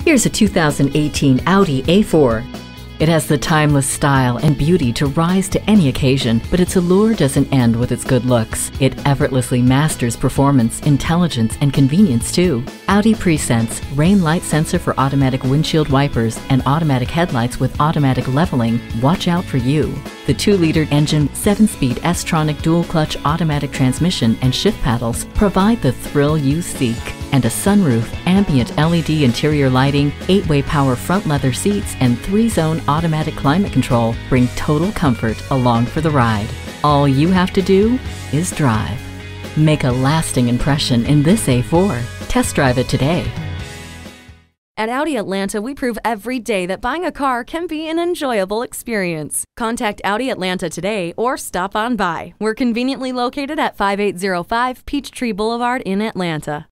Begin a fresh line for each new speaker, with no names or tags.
Here's a 2018 Audi A4. It has the timeless style and beauty to rise to any occasion, but its allure doesn't end with its good looks. It effortlessly masters performance, intelligence, and convenience too. Audi Pre Sense, rain light sensor for automatic windshield wipers, and automatic headlights with automatic leveling watch out for you. The 2-liter engine, 7-speed S-tronic dual-clutch automatic transmission and shift paddles provide the thrill you seek. And a sunroof, ambient LED interior lighting, 8-way power front leather seats, and 3-zone automatic climate control bring total comfort along for the ride. All you have to do is drive. Make a lasting impression in this A4. Test drive it today.
At Audi Atlanta, we prove every day that buying a car can be an enjoyable experience. Contact Audi Atlanta today or stop on by. We're conveniently located at 5805 Peachtree Boulevard in Atlanta.